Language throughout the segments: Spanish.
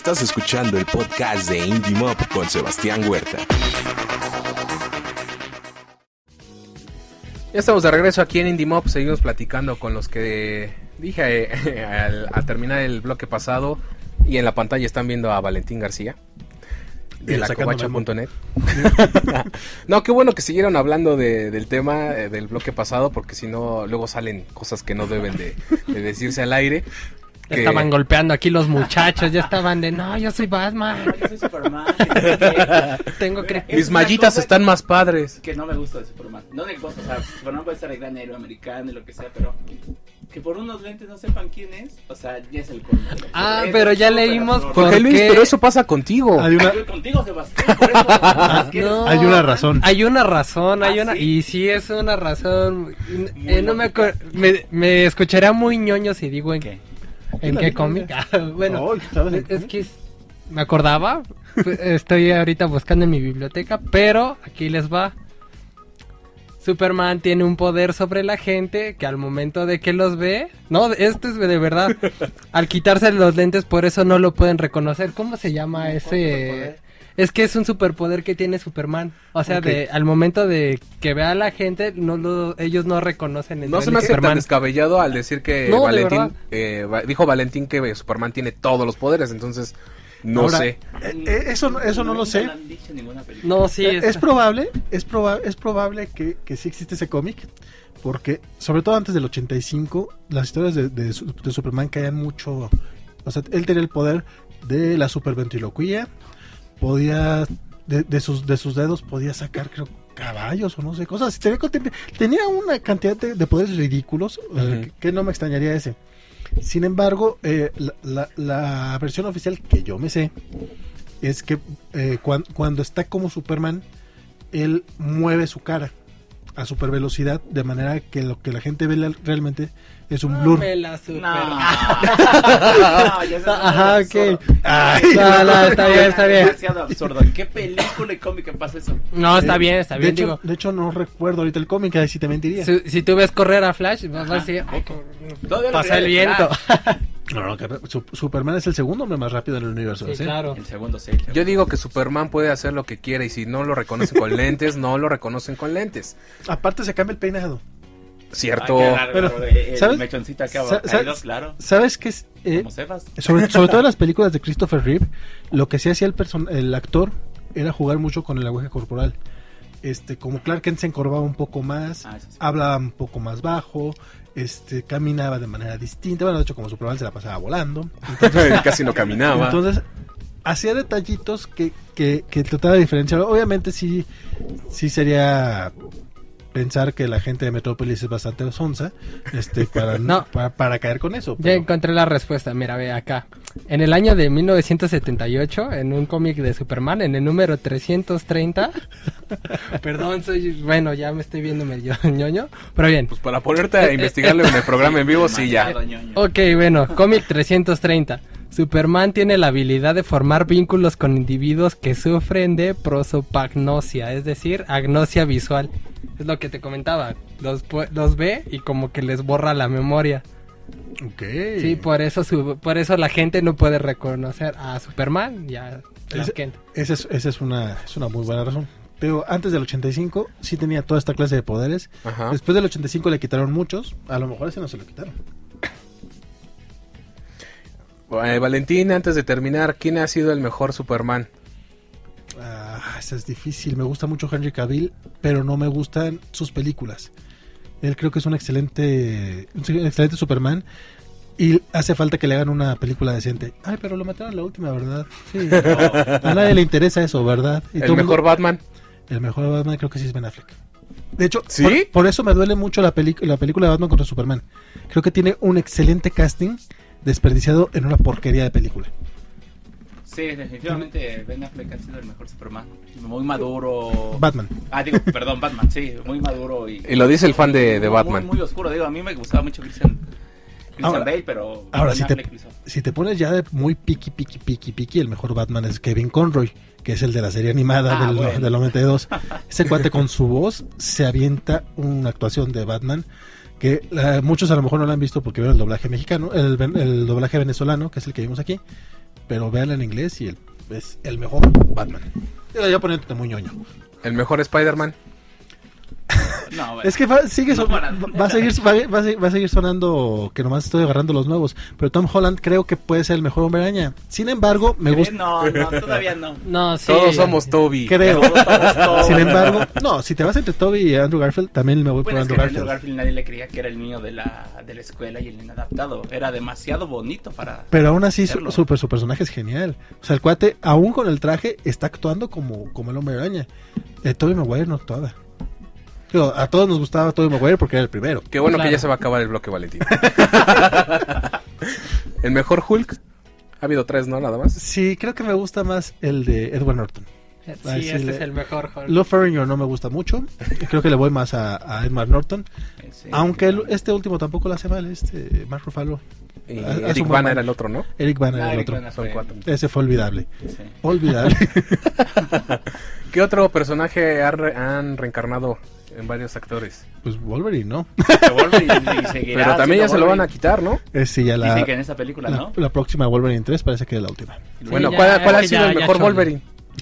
Estás escuchando el podcast de Indie Mob con Sebastián Huerta. Ya estamos de regreso aquí en Indie Mob. Seguimos platicando con los que dije al terminar el bloque pasado. Y en la pantalla están viendo a Valentín García de lacovacha.net. No, qué bueno que siguieron hablando del tema del bloque pasado, porque si no, luego salen cosas que no deben de decirse al aire. Que... Estaban golpeando aquí los muchachos, ya estaban de, no, yo soy Batman. No, yo soy Superman. Mis mallitas están más padres. Que no me gusta de Superman. No me gusta, o sea, Superman puede ser el gran héroe americano y lo que sea, pero que por unos lentes no sepan quién es, o sea, ya es el colmo. Pero ya leímos por Jorge Luis, pero eso pasa contigo. Contigo, Sebastián, por eso. No, hay una razón. Hay una razón, ¿Sí? Y sí es una razón. No me escuchará muy ñoño si digo en ¿Qué? ¿En qué cómic? Bueno, ¿sabes? es que me acordaba. Estoy ahorita buscando en mi biblioteca, pero aquí les va. Superman tiene un poder sobre la gente que al momento de que los ve... No, esto es de verdad. Al quitarse los lentes, por eso no lo pueden reconocer. ¿Cómo se llama ese...? Es que es un superpoder que tiene Superman. O sea, okay. Al momento de que vea a la gente, ellos no reconocen el No se me hace tan descabellado al decir que no, Valentín... dijo Valentín que Superman tiene todos los poderes, entonces... No Ahora, sé. Eso no lo sé. No, sí. Es probable que sí existe ese cómic, porque sobre todo antes del 85, las historias de Superman caían mucho. O sea, él tenía el poder de la superventriloquía, podía de sus dedos podía sacar, creo, caballos o no sé, cosas. Tenía una cantidad de poderes ridículos, que no me extrañaría ese. Sin embargo, la versión oficial que yo me sé es que cuando está como Superman, él mueve su cara a super velocidad, de manera que lo que la gente ve realmente es un blur. Ajá, ok. Está bien. Es demasiado absurdo. ¿En qué película y cómic pasa eso? No, está bien. De hecho, no recuerdo ahorita el cómic, ahí sí te mentiría. Si tú ves correr a Flash, vas a decir, pasa el viento. No, Superman es el segundo hombre más rápido en el universo. Sí, claro. El segundo, sí. Yo digo que Superman puede hacer lo que quiera, y si no lo reconocen con lentes, no lo reconocen con lentes. Aparte se cambia el peinado. Cierto. Pero, el mechoncito acá caído, claro. ¿Sabes qué es? Sobre todo en las películas de Christopher Reeve, lo que sí hacía el actor era jugar mucho con el lenguaje corporal. Como Clark Kent se encorvaba un poco más, sí. Hablaba un poco más bajo, caminaba de manera distinta. Bueno, de hecho, como Superman se la pasaba volando, entonces, casi no caminaba. Entonces hacía detallitos que trataba de diferenciar. Obviamente sí sería pensar que la gente de Metrópolis es bastante sonsa, para caer con eso. Ya encontré la respuesta, mira, ve acá. En el año de 1978, en un cómic de Superman, en el número 330, perdón, ya me estoy viendo medio ñoño, pero bien. Pues para ponerte a investigarle en el programa en vivo, sí, ya. Ok, bueno, cómic 330. Superman tiene la habilidad de formar vínculos con individuos que sufren de prosopagnosia, es decir, agnosia visual. Es lo que te comentaba, los ve y como que les borra la memoria. Okay. Sí, por eso la gente no puede reconocer a Superman y a Clark Kent. Esa es una muy buena razón. Pero antes del 85 sí tenía toda esta clase de poderes. Ajá. Después del 85 le quitaron muchos, a lo mejor ese no se lo quitaron. Valentín, antes de terminar, ¿quién ha sido el mejor Superman? Eso es difícil. Me gusta mucho Henry Cavill, pero no me gustan sus películas. Él creo que es un excelente Superman, y hace falta que le hagan una película decente. Ay, pero lo mataron en la última, ¿verdad? Sí. A nadie le interesa eso, ¿verdad? Y ¿El mejor Batman? El mejor Batman creo que sí es Ben Affleck. De hecho, ¿sí? por eso me duele mucho la película de Batman contra Superman. Creo que tiene un excelente casting desperdiciado en una porquería de película. Sí, definitivamente Ben Affleck ha sido el mejor Superman. Muy maduro. Batman, sí, muy maduro. Y lo dice el fan de Batman. Muy oscuro, a mí me gustaba mucho Christian Bale, pero ahora si te pones ya de muy piqui, el mejor Batman es Kevin Conroy, que es el de la serie animada del 92. Ese cuate con su voz se avienta una actuación de Batman que muchos a lo mejor no la han visto porque vieron el doblaje mexicano, el doblaje venezolano, que es el que vimos aquí. pero véanla en inglés y es el mejor Batman. Ya poniéndote muy ñoño. El mejor Spider-Man. No, bueno. Es que va a seguir sonando que nomás estoy agarrando los nuevos, pero Tom Holland creo que puede ser el mejor Hombre Araña. Sin embargo, me gusta. No, todavía no. No, sí. Todos somos Toby. Creo. Todos. Sin embargo, no, si te vas entre Toby y Andrew Garfield, también me voy por Bueno, es que Andrew Andrew Garfield. Garfield nadie le creía que era el niño de la escuela y el inadaptado. Era demasiado bonito para... Pero aún así hacerlo. su personaje es genial. O sea, el cuate, aún con el traje, está actuando como el Hombre Araña. Tobey Maguire no actuaba. Digo, a todos nos gustaba Tobey Maguire porque era el primero. Qué bueno Claro. que ya se va a acabar el bloque, Valentín. El mejor Hulk. Ha habido 3, ¿no? Nada más. Sí, creo que me gusta más el de Edward Norton. Ay, Sí, sí, este es el mejor Hulk. Lou Ferrigno no me gusta mucho. Creo que le voy más a Edward Norton. Sí, Aunque claro. este último tampoco lo hace mal, Mark Ruffalo. Y Hace un Eric buen Bana mal. era el otro, ¿no? Eric Bana era el Eric otro. Bana Son fue- 4. Ese fue olvidable. Sí. Olvidable. ¿Qué otro personaje han reencarnado en varios actores? Pues Wolverine, ¿no? Se vuelve y seguirá Pero también ya siendo se lo van a Wolverine. quitar, ¿no? Sí, ya Dicen que en esta película, ¿no? la próxima Wolverine 3 parece que es la última. Bueno, ya, ¿cuál ha ya, sido el ya, mejor chole. Wolverine?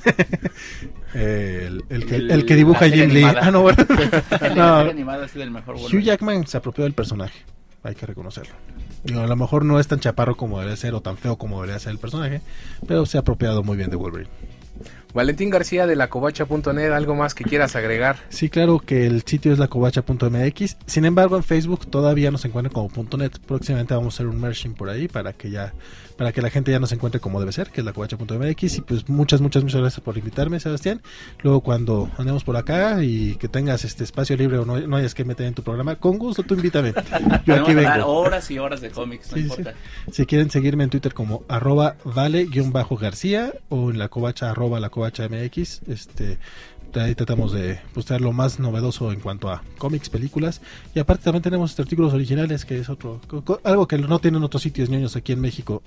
El que dibuja la serie Jim Lee. animada. Ah, no, bueno. El de la No, serie animada ha sido el mejor Hugh Wolverine. Jackman se apropió del personaje. Hay que reconocerlo. Digo, a lo mejor no es tan chaparro como debería ser o tan feo como debería ser el personaje, pero se ha apropiado muy bien de Wolverine. Valentín García de lacovacha.net, ¿algo más que quieras agregar? Sí, claro que el sitio es lacovacha.mx. Sin embargo, en Facebook todavía nos encuentran como .net. Próximamente vamos a hacer un merging por ahí para que la gente ya nos encuentre como debe ser, que es lacovacha.mx. Y pues muchas gracias por invitarme, Sebastián. Luego cuando andemos por acá y que tengas este espacio libre o no hayas que meter en tu programa, con gusto tú invítame. Yo Podemos aquí hablar vengo. horas y horas de cómics, no Sí, importa. Si quieren seguirme en Twitter como @vale_garcía o en lacovacha @lacovacha MX, ahí tratamos de postear lo más novedoso en cuanto a cómics, películas, y aparte también tenemos artículos originales, que es algo que no tienen otros sitios ñoños aquí en México.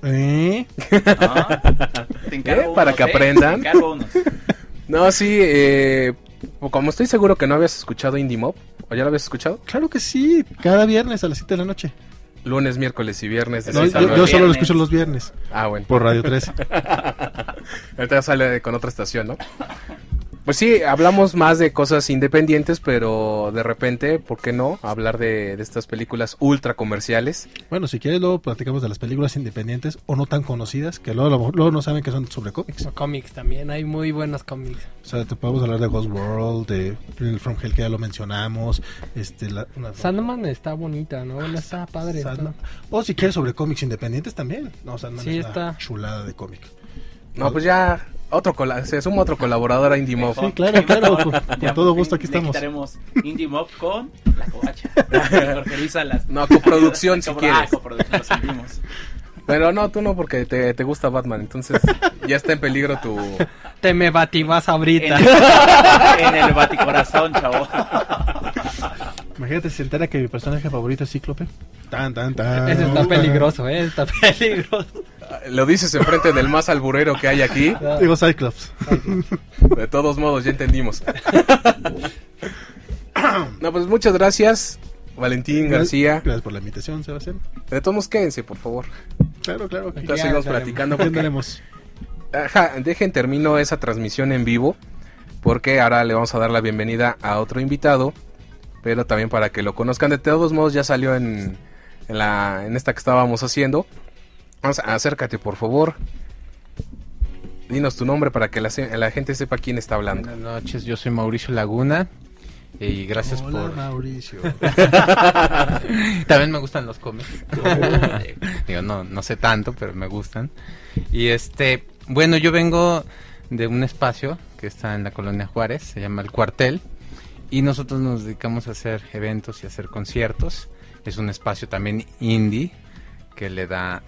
Ah, te encargo Para unos, que aprendan. Te encargo unos. No, sí, como estoy seguro que no habías escuchado Indie Mob, ¿o ya lo habías escuchado? Claro que sí, cada viernes a las 7 de la noche. Lunes, miércoles y viernes. De No, 6 a yo 9. solo lo Viernes. escucho los viernes Ah, bueno. por Radio 3. Ahorita sale con otra estación, ¿no? Pues sí, hablamos más de cosas independientes, pero de repente, ¿por qué no? Hablar de estas películas ultra comerciales. Bueno, si quieres luego platicamos de las películas independientes o no tan conocidas, que luego no saben que son sobre cómics. O cómics también, hay muy buenos cómics. O sea, te podemos hablar de Ghost World, de From Hell, que ya lo mencionamos. Sandman está bonita, ¿no? Bueno, está padre. Sandman. O si quieres sobre cómics independientes también. No, Sandman Sí, es una está. chulada de cómic. No, pues ya se suma otro colaborador a Indie Mob. Sí, claro, con Ya todo por gusto fin aquí le estamos. quitaremos Indie Mob con La Covacha. Jorge Luis Salas. No, coproducción si quieres. Coproducción, lo sentimos. Pero no, tú no, porque te gusta Batman, entonces ya está en peligro tu... Te me bativas ahorita. En el baticorazón, chavo. Imagínate si se entera que mi personaje favorito es Cíclope. Tan. Ese está peligroso, está peligroso. Lo dices enfrente del más alburero que hay aquí. Digo Cyclops. De todos modos, ya entendimos. No, pues muchas gracias, Valentín García. Gracias por la invitación, Sebastián. De todos modos, quédense, por favor. Claro. Entonces Ya seguimos estaremos. platicando. Aquí Porque, andaremos. termino esa transmisión en vivo, porque ahora le vamos a dar la bienvenida a otro invitado, pero también para que lo conozcan. De todos modos, ya salió en esta que estábamos haciendo. Acércate, por favor. Dinos tu nombre para que la gente sepa quién está hablando. Buenas noches, yo soy Mauricio Laguna y gracias Hola, por... Mauricio. También me gustan los cómics. Digo, no sé tanto, pero me gustan. Y bueno, yo vengo de un espacio que está en la colonia Juárez, se llama El Cuartel, y nosotros nos dedicamos a hacer eventos y a hacer conciertos. Es un espacio también indie que le da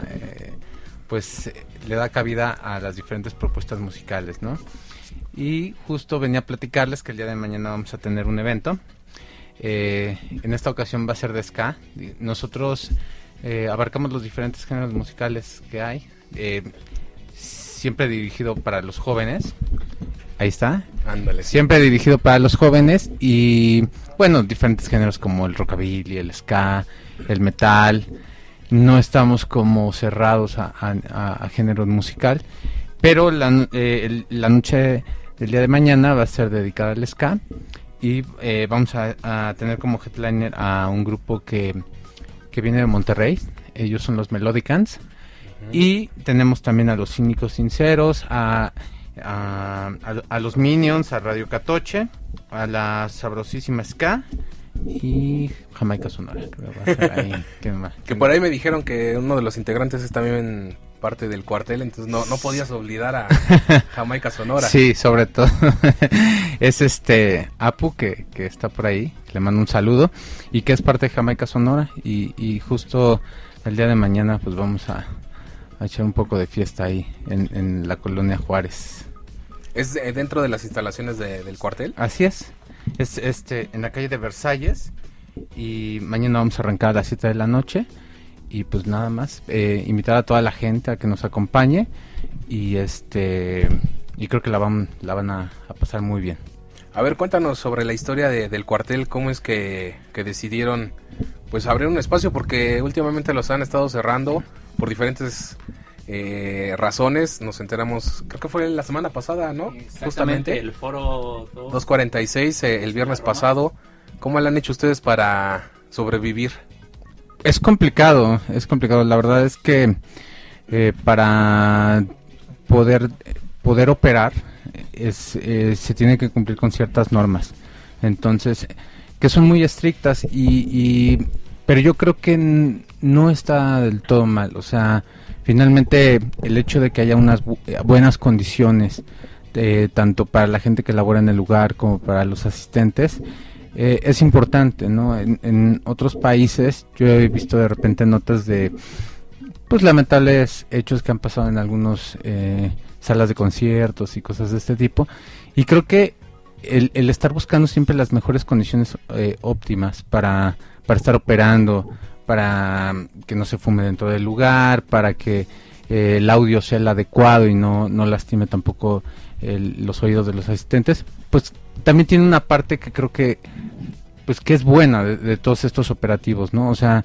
le da cabida a las diferentes propuestas musicales, ¿no? Y justo venía a platicarles que el día de mañana vamos a tener un evento. En esta ocasión va a ser de ska. Nosotros abarcamos los diferentes géneros musicales que hay. Siempre dirigido para los jóvenes. Ahí está. Ándale. Siempre dirigido para los jóvenes y, bueno, diferentes géneros como el rockabilly, el ska, el metal. no estamos como cerrados a género musical, pero la noche del día de mañana va a ser dedicada al ska y vamos a tener como headliner a un grupo que viene de Monterrey. Ellos son los Melodicans. Y tenemos también a los Cínicos Sinceros, a los Minions, a Radio Catoche, a la Sabrosísima Ska y Jamaica Sonora. Creo que va a ser ahí. Que por ahí me dijeron que uno de los integrantes es también parte del cuartel, entonces no podías olvidar a Jamaica Sonora. Sí, sobre todo es Apu que está por ahí, le mando un saludo y que es parte de Jamaica Sonora y justo el día de mañana pues vamos a echar un poco de fiesta ahí en la colonia Juárez. ¿Es dentro de las instalaciones del cuartel? Así es en la calle de Versalles y mañana vamos a arrancar a las 7 de la noche y pues nada más, invitar a toda la gente a que nos acompañe y creo que la van a pasar muy bien. A ver, cuéntanos sobre la historia del cuartel, cómo es que decidieron pues abrir un espacio, porque últimamente los han estado cerrando por diferentes razones. Nos enteramos, creo que fue la semana pasada, ¿no? Justamente el foro 246 el viernes pasado. ¿Cómo le han hecho ustedes para sobrevivir? Es complicado, la verdad es que para poder operar se tiene que cumplir con ciertas normas, entonces que son muy estrictas pero yo creo que no está del todo mal, o sea, finalmente el hecho de que haya unas buenas condiciones tanto para la gente que labora en el lugar como para los asistentes es importante, ¿no? En otros países yo he visto de repente notas de pues lamentables hechos que han pasado en algunos salas de conciertos y cosas de este tipo, y creo que el estar buscando siempre las mejores condiciones óptimas para estar operando, para que no se fume dentro del lugar, para que el audio sea el adecuado y no lastime tampoco los oídos de los asistentes, pues también tiene una parte que creo que pues que es buena de todos estos operativos, ¿no? O sea,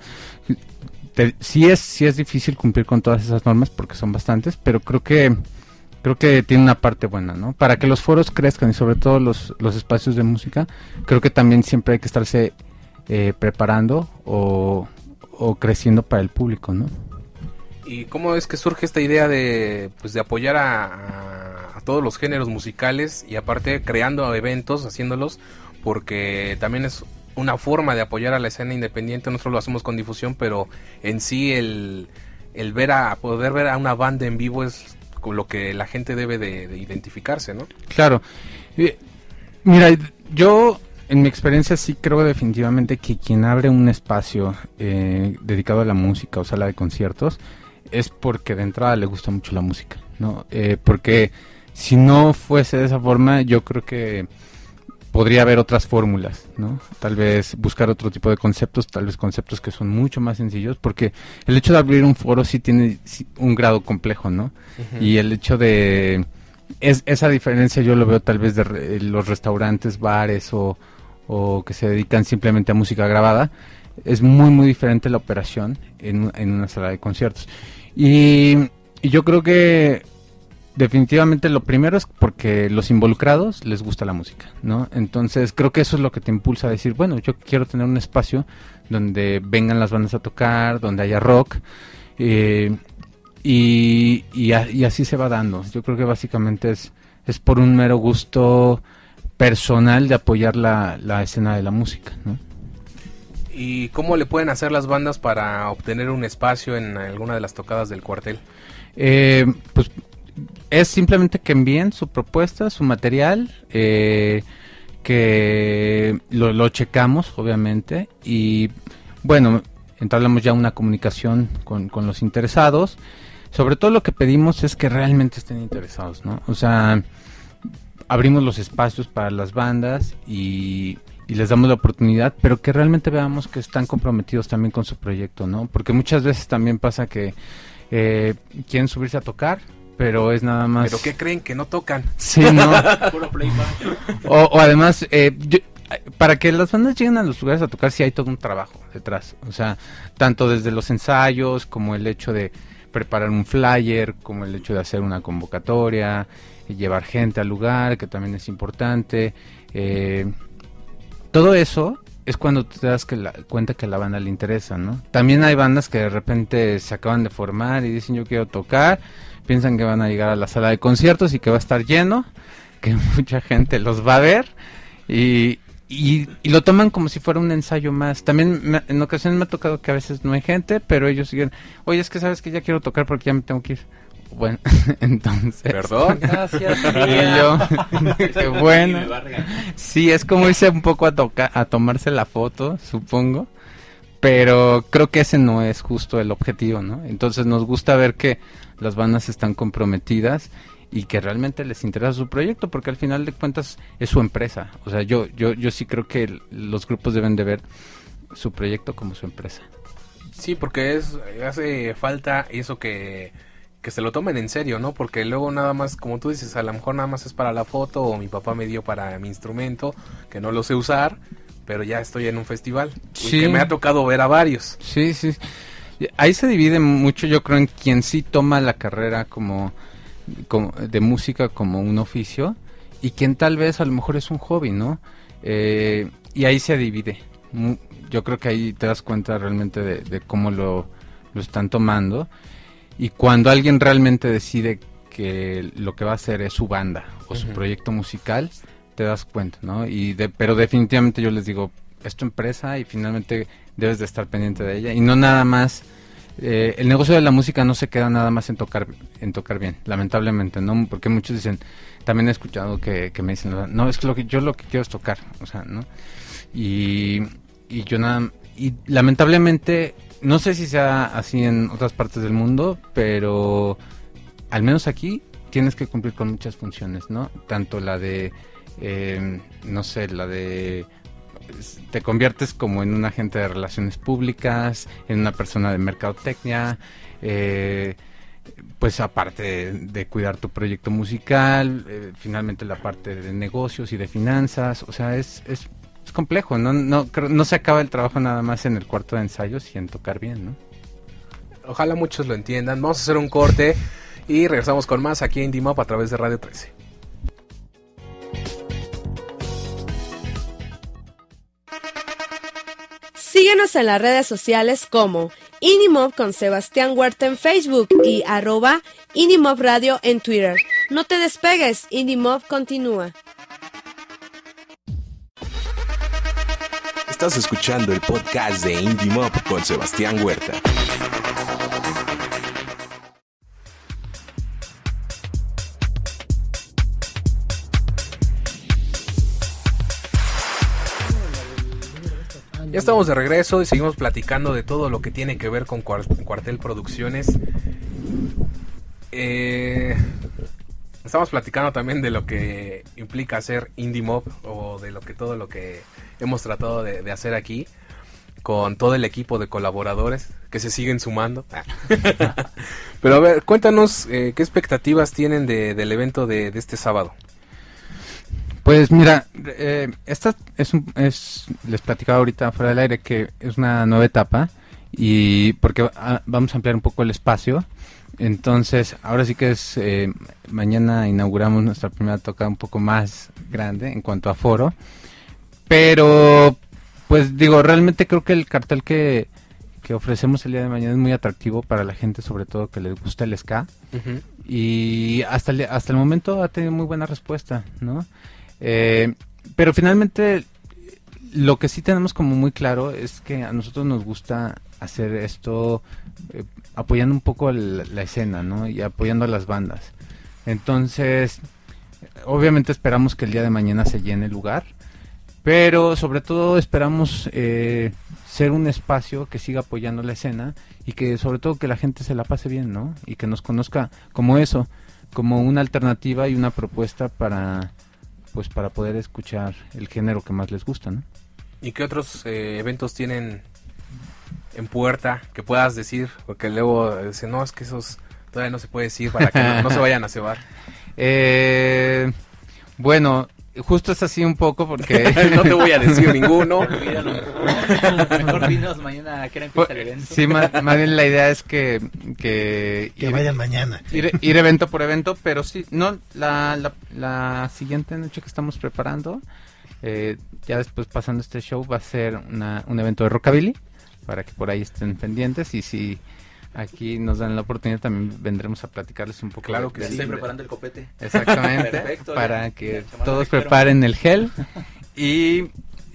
sí es difícil cumplir con todas esas normas porque son bastantes, pero creo que tiene una parte buena, ¿no? Para que los foros crezcan y sobre todo los espacios de música, creo que también siempre hay que estarse preparando o creciendo para el público, ¿no? ¿Y cómo es que surge esta idea de apoyar a todos los géneros musicales y aparte creando eventos, haciéndolos, porque también es una forma de apoyar a la escena independiente? Nosotros lo hacemos con difusión, pero en sí el poder ver a una banda en vivo es con lo que la gente debe de identificarse, ¿no? Claro. Mira, yo en mi experiencia sí creo definitivamente que quien abre un espacio dedicado a la música o sala de conciertos es porque de entrada le gusta mucho la música, ¿no? Porque si no fuese de esa forma, yo creo que podría haber otras fórmulas, ¿no? Tal vez buscar otro tipo de conceptos, tal vez conceptos que son mucho más sencillos, porque el hecho de abrir un foro sí tiene un grado complejo, ¿no? Uh-huh. Y el hecho de esa diferencia yo lo veo tal vez de los restaurantes, bares o que se dedican simplemente a música grabada. Es muy muy diferente la operación en una sala de conciertos. Y yo creo que definitivamente lo primero es porque los involucrados les gusta la música, ¿no? Entonces creo que eso es lo que te impulsa a decir, bueno, yo quiero tener un espacio donde vengan las bandas a tocar, donde haya rock, y así se va dando. Yo creo que básicamente es por un mero gusto personal de apoyar la escena de la música, ¿no? ¿Y cómo le pueden hacer las bandas para obtener un espacio en alguna de las tocadas del cuartel? Pues es simplemente que envíen su propuesta, su material, que lo checamos, obviamente, y bueno, entablamos ya una comunicación con los interesados. Sobre todo lo que pedimos es que realmente estén interesados, ¿no? O sea, abrimos los espacios para las bandas y les damos la oportunidad, pero que realmente veamos que están comprometidos también con su proyecto, ¿no? Porque muchas veces también pasa que quieren subirse a tocar, pero es nada más... ¿Pero qué creen? ¿Que no tocan? Sí, ¿no? Puro playback. O además, para que las bandas lleguen a los lugares a tocar sí hay todo un trabajo detrás, o sea, tanto desde los ensayos como el hecho de preparar un flyer, como el hecho de hacer una convocatoria, llevar gente al lugar, que también es importante. Todo eso es cuando te das cuenta que a la banda le interesa, ¿no? También hay bandas que de repente se acaban de formar y dicen yo quiero tocar, piensan que van a llegar a la sala de conciertos y que va a estar lleno, que mucha gente los va a ver y lo toman como si fuera un ensayo más. También en ocasiones me ha tocado que a veces no hay gente, pero ellos siguen, oye, es que sabes que ya quiero tocar porque ya me tengo que ir. Bueno, entonces... Perdón. Gracias. Y yo, qué bueno. Sí, es como irse un poco a tomarse la foto, supongo. Pero creo que ese no es justo el objetivo, ¿no? Entonces nos gusta ver que las bandas están comprometidas y que realmente les interesa su proyecto, porque al final de cuentas es su empresa. O sea, yo sí creo que los grupos deben de ver su proyecto como su empresa. Sí, porque hace falta eso que se lo tomen en serio, ¿no? Porque luego nada más, como tú dices, a lo mejor nada más es para la foto, o mi papá me dio para mi instrumento, que no lo sé usar, pero ya estoy en un festival. Sí. Y que me ha tocado ver a varios. Sí, sí. Ahí se divide mucho, yo creo, en quien sí toma la carrera como de música como un oficio, y quien tal vez a lo mejor es un hobby, ¿no? Y ahí se divide. Yo creo que ahí te das cuenta realmente de cómo lo están tomando. Y cuando alguien realmente decide que lo que va a hacer es su banda o su proyecto musical, te das cuenta, ¿no? Pero definitivamente yo les digo, es tu empresa y finalmente debes de estar pendiente de ella. Y no nada más, el negocio de la música no se queda nada más en tocar bien, lamentablemente, ¿no? Porque muchos dicen, también he escuchado que me dicen, no, es que yo lo que quiero es tocar, o sea, ¿no? Y lamentablemente... No sé si sea así en otras partes del mundo, pero al menos aquí tienes que cumplir con muchas funciones, ¿no? Tanto la de, te conviertes como en un agente de relaciones públicas, en una persona de mercadotecnia, pues aparte de cuidar tu proyecto musical, finalmente la parte de negocios y de finanzas, o sea, es complejo, no se acaba el trabajo nada más en el cuarto de ensayos y en tocar bien, ¿no? Ojalá muchos lo entiendan. Vamos a hacer un corte y regresamos con más aquí en Indie Mob a través de Radio 13. Síguenos en las redes sociales como Indie Mob con Sebastián Huerta en Facebook y @Indie Mob Radio en Twitter. No te despegues, Indie Mob continúa. Estás escuchando el podcast de Indie Mob con Sebastián Huerta. Ya estamos de regreso y seguimos platicando de todo lo que tiene que ver con Cuartel Producciones. Estamos platicando también de lo que implica hacer Indie Mob, o de todo lo que hemos tratado de hacer aquí con todo el equipo de colaboradores que se siguen sumando. Pero a ver, cuéntanos qué expectativas tienen del evento de este sábado. Pues mira, esta les platicaba ahorita fuera del aire que es una nueva etapa, y porque vamos a ampliar un poco el espacio. Entonces, ahora sí que mañana inauguramos nuestra primera toca un poco más grande en cuanto a aforo. Pero, pues digo, realmente creo que el cartel que ofrecemos el día de mañana es muy atractivo para la gente, sobre todo que les gusta el ska. Uh-huh. Y hasta el momento ha tenido muy buena respuesta, ¿no? Pero finalmente, lo que sí tenemos como muy claro es que a nosotros nos gusta hacer esto apoyando un poco la escena, ¿no? Y apoyando a las bandas. Entonces, obviamente esperamos que el día de mañana se llene el lugar, pero sobre todo esperamos ser un espacio que siga apoyando la escena y que sobre todo que la gente se la pase bien, ¿no? Y que nos conozca como eso, como una alternativa y una propuesta para poder escuchar el género que más les gusta, ¿no? ¿Y qué otros eventos tienen en puerta que puedas decir? Porque luego dicen, no, es que esos todavía no se puede decir para que no se vayan a cebar. Bueno, justo es así un poco porque... No te voy a decir ninguno. Olvídalo. Mejor dinos mañana que empieza el evento. Sí, más bien la idea es que vayan mañana. Ir evento por evento, pero sí, no, la siguiente noche que estamos preparando, ya después pasando este show, va a ser un evento de rockabilly, para que por ahí estén pendientes, y si aquí nos dan la oportunidad también vendremos a platicarles un poco. Claro que Ya sí. estoy preparando el copete. Exactamente. Perfecto, para ya. que Ya, todos espero. preparen el gel. Y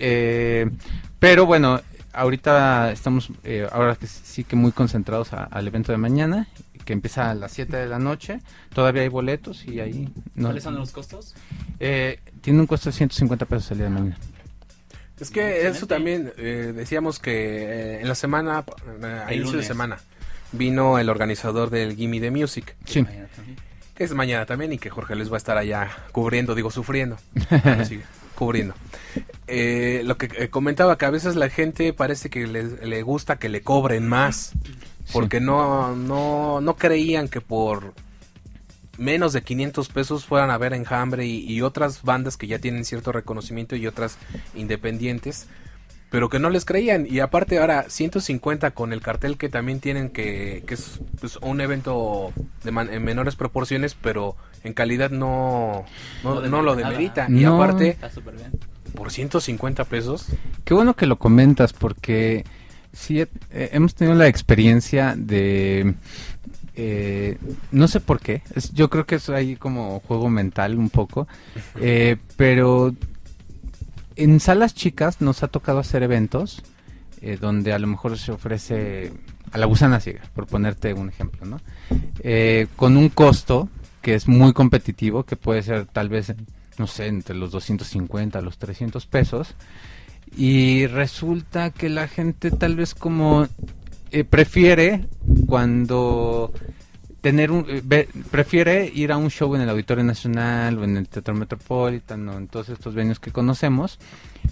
pero bueno, ahorita estamos ahora que sí que muy concentrados al evento de mañana, que empieza a las 7 de la noche. Todavía hay boletos y ahí ¿Cuáles son los costos? tiene un costo de 150 pesos el día de mañana. Es que eso también, decíamos que en la semana, a El inicio de lunes. semana, vino el organizador del Gimme the Music, Sí. Mañana también. que es mañana también, y que Jorge les va a estar allá cubriendo, sufriendo, pero sí, cubriendo. Lo que comentaba, que a veces la gente parece que le gusta que le cobren más, porque no creían que por menos de 500 pesos fueran a ver Enjambre y otras bandas que ya tienen cierto reconocimiento y otras independientes, pero que no les creían. Y aparte ahora 150 con el cartel que también tienen, que es pues, un evento en menores proporciones, pero en calidad no lo demerita. Y No. aparte, Está súper bien. por 150 pesos, Qué bueno que lo comentas, porque sí hemos tenido la experiencia de no sé por qué, yo creo que es ahí como juego mental un poco, pero en salas chicas nos ha tocado hacer eventos donde a lo mejor se ofrece a la gusana ciega, por ponerte un ejemplo, ¿no? Con un costo que es muy competitivo, que puede ser tal vez, no sé, entre los 250 a los 300 pesos, y resulta que la gente tal vez como prefiere cuando prefiere ir a un show en el Auditorio Nacional o en el Teatro Metropolitan o en todos estos venues que conocemos,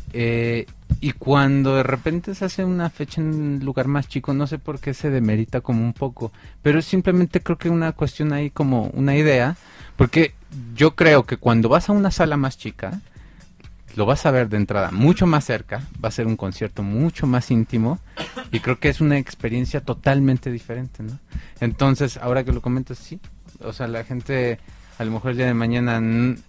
y cuando de repente se hace una fecha en un lugar más chico, no sé por qué se demerita como un poco, pero simplemente creo que una cuestión ahí, como una idea, porque yo creo que cuando vas a una sala más chica lo vas a ver de entrada mucho más cerca, va a ser un concierto mucho más íntimo, y creo que es una experiencia totalmente diferente, ¿no? Entonces, ahora que lo comentas, sí, o sea, la gente a lo mejor el día de mañana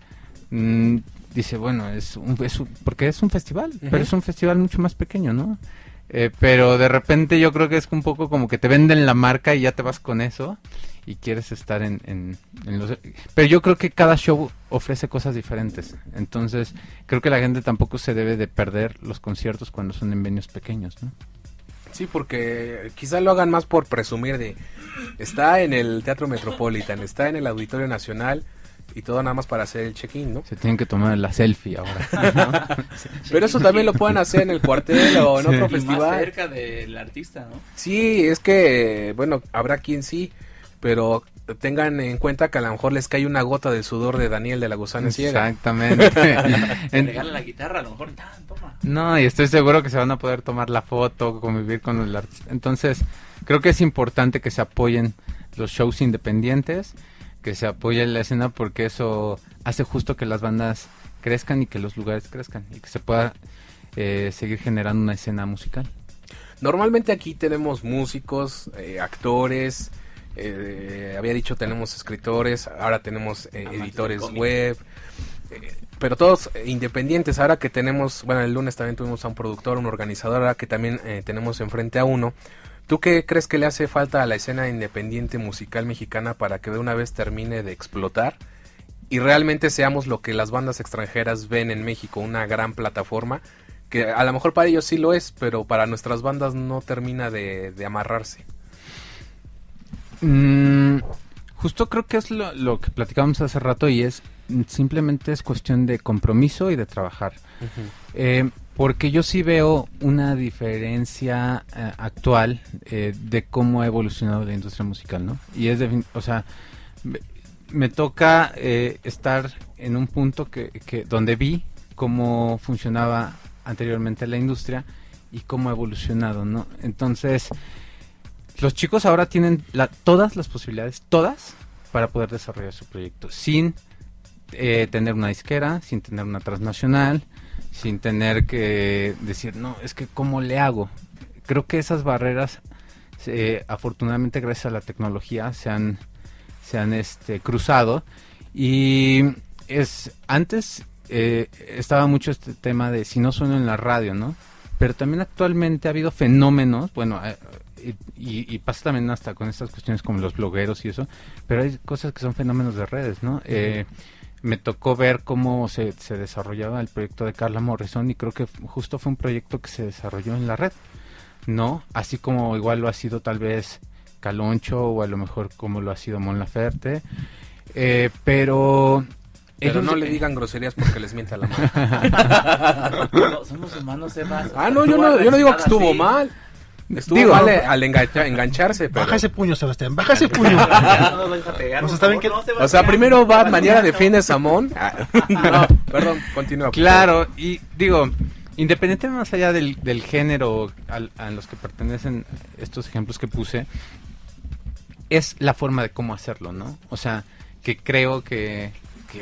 dice, bueno, porque es un festival, pero es un festival mucho más pequeño, ¿no? Pero de repente yo creo que es un poco como que te venden la marca y ya te vas con eso y quieres estar en los... Pero yo creo que cada show ofrece cosas diferentes, entonces creo que la gente tampoco se debe de perder los conciertos cuando son en venues pequeños, ¿no? sí, porque quizá lo hagan más por presumir de, está en el Teatro Metropolitan, está en el Auditorio Nacional, y todo nada más para hacer el check-in, ¿no? Se tienen que tomar la selfie ahora, ¿no? Pero eso también lo pueden hacer en el cuartel o en Sí. otro Y más festival. cerca del artista, ¿no? Sí, es que, bueno, habrá quien sí, pero tengan en cuenta que a lo mejor les cae una gota del sudor de Daniel de la Gusana Ciega. Exactamente. Te regala la guitarra, a lo mejor, toma. No, y estoy seguro que se van a poder tomar la foto, convivir con el artista. Entonces, creo que es importante que se apoyen los shows independientes, que se apoye la escena, porque eso hace justo que las bandas crezcan y que los lugares crezcan y que se pueda seguir generando una escena musical. Normalmente aquí tenemos músicos, actores, había dicho tenemos escritores, ahora tenemos editores del cómic. web, pero todos independientes. Ahora que tenemos, bueno, el lunes también tuvimos a un productor, un organizador, ahora que también tenemos enfrente a uno. ¿Tú qué crees que le hace falta a la escena independiente musical mexicana para que de una vez termine de explotar y realmente seamos lo que las bandas extranjeras ven en México, una gran plataforma, que a lo mejor para ellos sí lo es, pero para nuestras bandas no termina de amarrarse? Justo creo que es lo que platicábamos hace rato, y simplemente es cuestión de compromiso y de trabajar. Porque yo sí veo una diferencia actual de cómo ha evolucionado la industria musical, ¿no? Y o sea, me toca estar en un punto donde vi cómo funcionaba anteriormente la industria y cómo ha evolucionado, ¿no? Entonces, los chicos ahora tienen todas las posibilidades, todas, para poder desarrollar su proyecto, sin tener una disquera, sin tener una transnacional, sin tener que decir, no, es que ¿cómo le hago? Creo que esas barreras, afortunadamente gracias a la tecnología, se han cruzado. Y antes estaba mucho este tema de si no sueno en la radio, ¿no? Pero también actualmente ha habido fenómenos, bueno, y pasa también hasta con estas cuestiones como los blogueros y eso, pero hay cosas que son fenómenos de redes, ¿no? Me tocó ver cómo se desarrollaba el proyecto de Carla Morrison, y creo que justo fue un proyecto que se desarrolló en la red, ¿no? Así como igual lo ha sido tal vez Caloncho, o a lo mejor como lo ha sido Mon Laferte, pero no le digan groserías porque les mienta la mano. No, somos humanos, Sebas. No, yo no digo que estuvo mal. Estuvo mal al engancharse, pero... Baja ese puño, Sebastián, baja ese puño. No nos vais a pegar. O sea, primero va mañana defiendes a Mon. No, perdón, continúa. Claro, y digo, independientemente más allá del género a los que pertenecen estos ejemplos que puse, es la forma de cómo hacerlo, ¿no? O sea, que creo que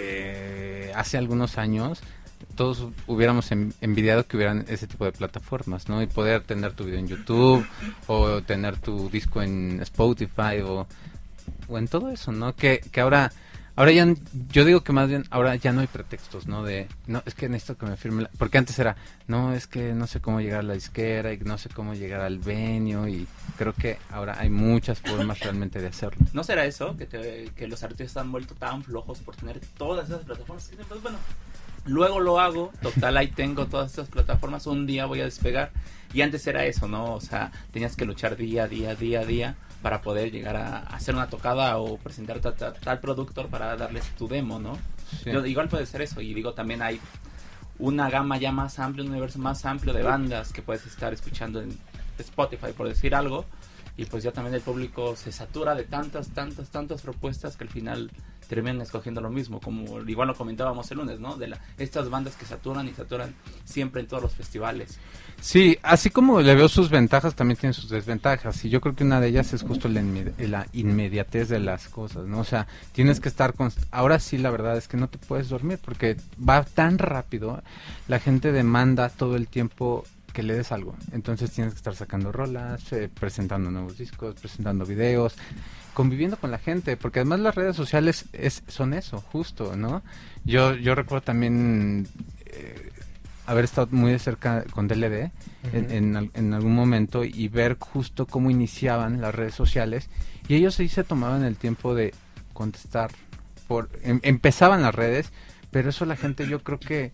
hace algunos años todos hubiéramos envidiado que hubieran ese tipo de plataformas, ¿no? Y poder tener tu video en YouTube, o tener tu disco en Spotify, o en todo eso, ¿no? Que ahora ya, yo digo que más bien ahora ya no hay pretextos, ¿no? No, es que necesito que me firme, porque antes era, no, es que no sé cómo llegar a la disquera, y no sé cómo llegar al venio, y creo que ahora hay muchas formas realmente de hacerlo. ¿No será eso? Que los artistas han vuelto tan flojos por tener todas esas plataformas, que pues bueno, luego lo hago, total, ahí tengo todas esas plataformas, un día voy a despegar. Y antes era eso, ¿no? O sea, tenías que luchar día a día para poder llegar a hacer una tocada o presentar tal productor para darles tu demo, ¿no? Sí. Igual puede ser eso, y digo, también hay una gama ya más amplia, un universo más amplio de bandas que puedes estar escuchando en Spotify, por decir algo, y pues ya también el público se satura de tantas propuestas que al final terminan escogiendo lo mismo, como igual lo comentábamos el lunes, ¿no? Estas bandas que saturan siempre en todos los festivales. Sí, así como le veo sus ventajas, también tiene sus desventajas, y yo creo que una de ellas es justo la inmediatez de las cosas, ¿no? O sea, tienes que estar ahora sí, la verdad es que no te puedes dormir porque va tan rápido, la gente demanda todo el tiempo que le des algo, entonces tienes que estar sacando rolas, presentando nuevos discos, presentando videos, conviviendo con la gente, porque además las redes sociales son eso, justo, ¿no? Yo recuerdo también haber estado muy de cerca con DLD en algún momento, y ver justo cómo iniciaban las redes sociales, y ellos sí se tomaban el tiempo de contestar, empezaban las redes, pero eso la gente, yo creo que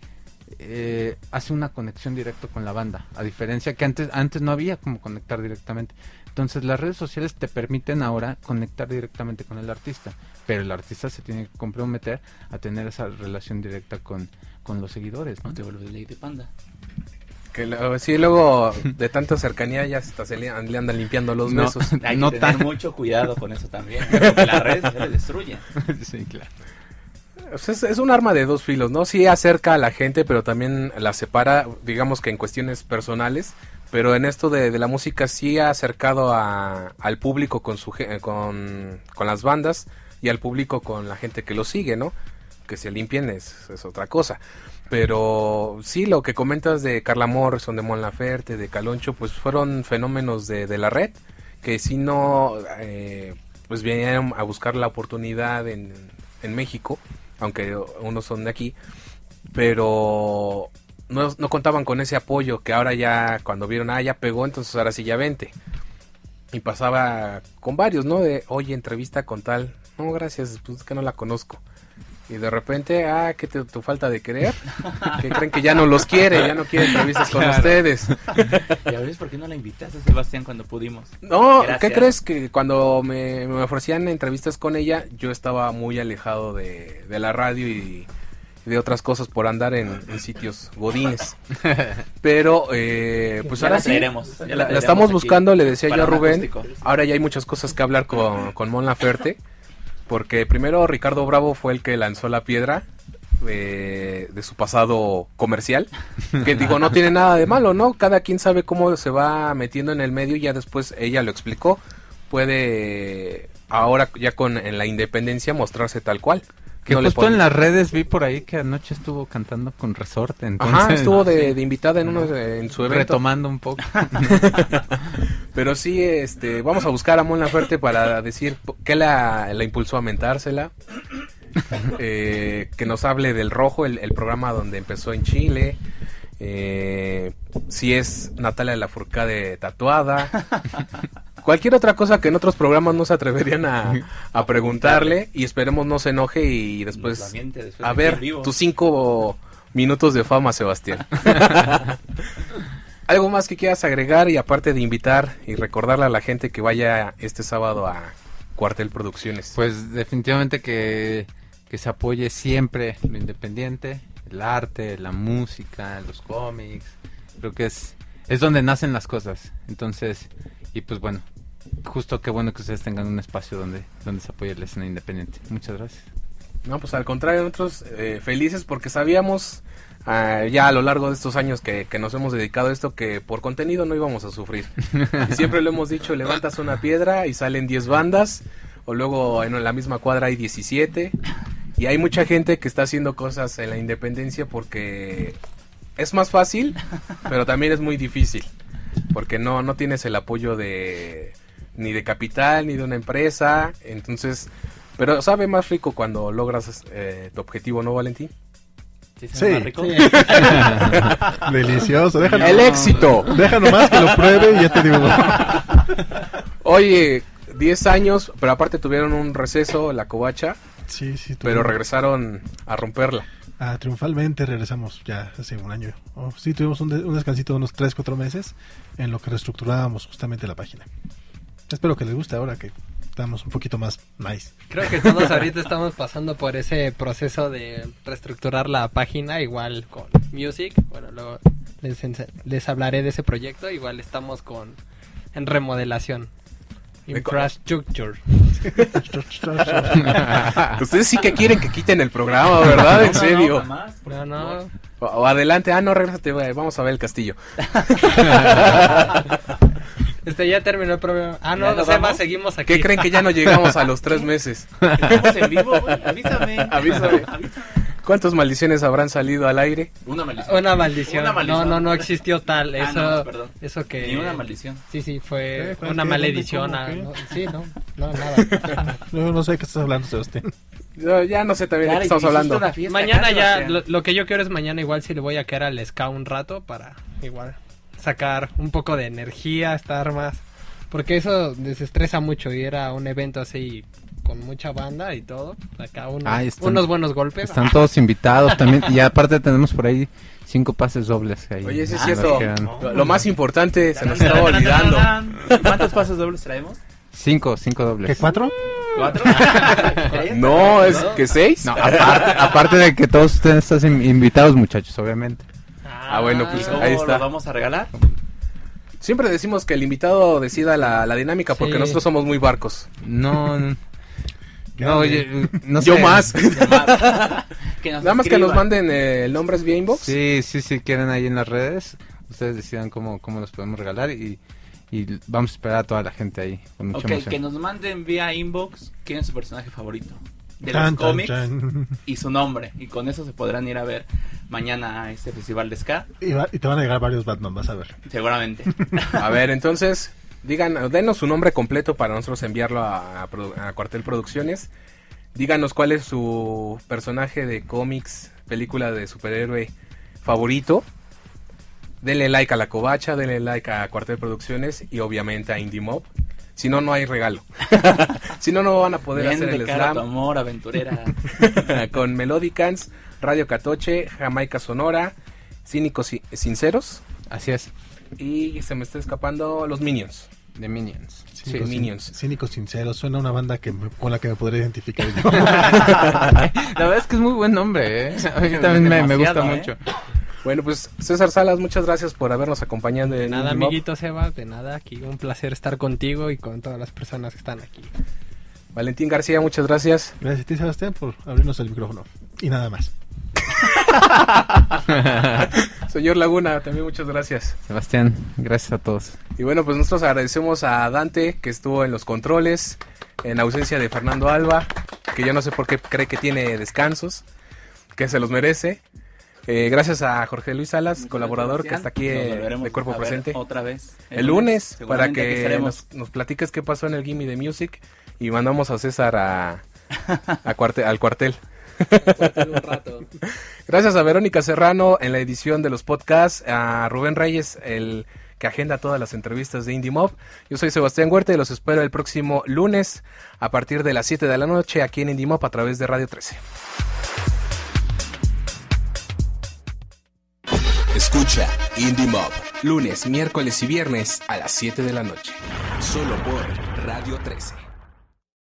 hace una conexión directa con la banda, a diferencia que antes no había como conectar directamente. Entonces las redes sociales te permiten ahora conectar directamente con el artista, pero el artista se tiene que comprometer a tener esa relación directa con los seguidores, ¿no? No te vuelves Lady Panda. Sí, luego de tanta cercanía ya le andan limpiando los besos. Hay que tener mucho cuidado con eso también, porque las redes sociales destruyen. Sí, claro. Es un arma de dos filos, ¿no? Sí acerca a la gente, pero también la separa, digamos que en cuestiones personales, pero en esto de la música sí ha acercado al público con las bandas, y al público con la gente que lo sigue, ¿no? Que se limpien es otra cosa. Pero sí, lo que comentas de Carla Morrison, de Mon Laferte, de Caloncho, pues fueron fenómenos de la red, que si no, pues vinieron a buscar la oportunidad en México, aunque unos son de aquí, pero no contaban con ese apoyo que ahora ya, cuando vieron, ya pegó, entonces ahora sí ya vente. Y pasaba con varios, ¿no? De, oye, entrevista con tal, no, gracias, pues es que no la conozco. Y de repente, que tu falta de querer, que creen que ya no los quiere, ya no quiere entrevistas con ustedes. ¿Y a veces por qué no la invitaste, Sebastián, cuando pudimos? No, gracias. ¿Qué crees? Que cuando me ofrecían entrevistas con ella, yo estaba muy alejado de la radio y de otras cosas por andar en sitios godines. Pero, pues ya ahora sí, la estamos buscando, le decía yo a Rubén, acústico. Ahora ya hay muchas cosas que hablar con Mon Laferte. Porque primero Ricardo Bravo fue el que lanzó la piedra de su pasado comercial, que digo, no tiene nada de malo, ¿no? Cada quien sabe cómo se va metiendo en el medio, y ya después ella lo explicó. Puede ahora ya en la independencia mostrarse tal cual, Que no le justo ponen. en las redes vi por ahí que anoche estuvo cantando con Resorte. Entonces, Ajá, estuvo de invitada en en su evento. retomando un poco. Pero sí, vamos a buscar a Mon Laferte para decir qué la impulsó a mentársela. Que nos hable del Rojo, el programa donde empezó en Chile. Si es Natalia Lafourcade tatuada. Cualquier otra cosa que en otros programas no se atreverían a preguntarle. Y esperemos no se enoje y después a ver tus 5 minutos de fama, Sebastián. ¿Algo más que quieras agregar? Y aparte de invitar y recordarle a la gente que vaya este sábado a Cuartel Producciones. Pues definitivamente que se apoye siempre lo independiente, el arte, la música, los cómics. Creo que es donde nacen las cosas. Entonces, y pues bueno, justo qué bueno que ustedes tengan un espacio donde se apoye la escena independiente. Muchas gracias. No, pues al contrario, nosotros felices porque sabíamos ya a lo largo de estos años que nos hemos dedicado a esto que por contenido no íbamos a sufrir. Y siempre lo hemos dicho, levantas una piedra y salen 10 bandas, o luego en la misma cuadra hay 17, y hay mucha gente que está haciendo cosas en la independencia porque es más fácil, pero también es muy difícil, porque no tienes el apoyo ni de capital, ni de una empresa, entonces... Pero sabe más rico cuando logras tu objetivo, ¿no, Valentín? Sí. Más rico. Sí. Delicioso. Déjalo, ¡El éxito! Déjalo más que lo pruebe y ya te digo. Oye, 10 años, pero aparte tuvieron un receso, la covacha, Sí, pero regresaron a romperla. Triunfalmente regresamos ya hace un año. Sí, tuvimos un descansito de unos 3-4 meses en lo que reestructurábamos justamente la página. Espero que les guste ahora que estamos un poquito más nice. Creo que todos ahorita estamos pasando por ese proceso de reestructurar la página, igual con Music. Bueno, luego les hablaré de ese proyecto. Igual estamos en remodelación. Infrastructure. Ustedes sí que quieren que quiten el programa, ¿verdad? En serio. No. O adelante, no, regrésate, vamos a ver el castillo. Ya terminó el programa. No sé, seguimos aquí. ¿Qué creen que ya no llegamos a los 3 meses? ¿Estamos en vivo, güey? Avísame. Avísame. ¿Cuántas maldiciones habrán salido al aire? Una maldición. Una maldición. No existió tal. Perdón. Eso que... Ni una maldición. Sí, fue ¿Cuál una qué? maledición. ¿Dónde? Nada. No sé de qué estás hablando, Sebastián. Ya no sé también de qué estamos hablando. Mañana ya, lo que yo quiero es mañana igual si le voy a quedar al ska un rato para igual sacar un poco de energía, estar más... Porque eso desestresa mucho y era un evento así con mucha banda y todo. Acá unos buenos golpes. Están todos invitados también. Y aparte tenemos por ahí 5 pases dobles. Ahí. Oye, sí es cierto. Lo más importante se nos estaba olvidando. ¿Cuántos pasos dobles traemos? 5 dobles. ¿Qué, 4? ¿4? No, es que 6. No, aparte de que todos ustedes están invitados, muchachos, obviamente. Bueno, ¿Y pues cómo ahí está. lo vamos a regalar? Siempre decimos que el invitado decida la dinámica porque Sí. nosotros somos muy barcos. No, oye, no sé. Yo más. Nada más que nos manden el nombre vía inbox. Sí, quieren ahí en las redes. Ustedes decidan cómo los podemos regalar y vamos a esperar a toda la gente ahí con mucha emoción. Que nos manden vía inbox quién es su personaje favorito de los cómics y su nombre. Y con eso se podrán ir a ver mañana a este festival de ska. Y te van a llegar varios Batman, vas a ver. Seguramente. A ver, entonces, denos su nombre completo para nosotros enviarlo a Cuartel Producciones. Díganos cuál es su personaje de cómics, película de superhéroe favorito. Denle like a La Covacha, denle like a Cuartel Producciones y obviamente a Indie Mob. Si no, no hay regalo. Si no, no van a poder hacer el slam. Tu amor, aventurera. Con Melodicans, Radio Catoche, Jamaica Sonora, Cínicos Sinceros. Así es. Y se me está escapando los Minions. De Minions. Minions. Cínicos Sinceros, suena una banda con la que me podría identificar yo. La verdad es que es muy buen nombre, ¿eh? A mí también me gusta mucho. Bueno, pues César Salas, muchas gracias por habernos acompañado. De nada, amiguito Seba, de nada, aquí un placer estar contigo y con todas las personas que están aquí. Valentín García, muchas gracias. Gracias a ti, Sebastián, por abrirnos el micrófono. Y nada más. Señor Laguna, también muchas gracias. Sebastián, gracias a todos. Y bueno, pues nosotros agradecemos a Dante, que estuvo en los controles, en ausencia de Fernando Alba. que yo no sé por qué cree que tiene descansos, que se los merece. Gracias a Jorge Luis Salas, colaborador, que está aquí de cuerpo presente. Otra vez. El lunes, para que nos platiques qué pasó en el Gimme the Music y mandamos a César al cuartel. Un rato. Gracias a Verónica Serrano en la edición de los podcasts, a Rubén Reyes, el que agenda todas las entrevistas de Indie Mob. Yo soy Sebastián Huerta y los espero el próximo lunes a partir de las 7 de la noche aquí en Indie Mob a través de Radio 13. Escucha Indie Mob, lunes, miércoles y viernes a las 7 de la noche. Solo por Radio 13.